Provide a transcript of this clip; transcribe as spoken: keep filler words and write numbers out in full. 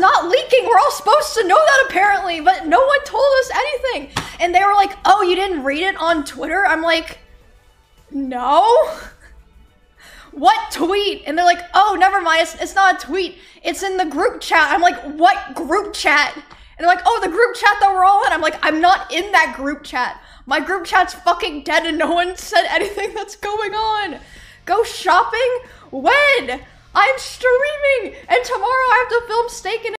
not leaking. We're all supposed to know that apparently, but no one told us anything. And they were like, oh, you didn't read it on Twitter? I'm like, no. What tweet? And they're like, oh, never mind, it's, it's not a tweet. It's in the group chat. I'm like, what group chat? And they're like, oh, the group chat that we're all in. I'm like, I'm not in that group chat. My group chat's fucking dead and no one said anything that's going on. Go shopping? When? I'm streaming, and tomorrow I have to film steak and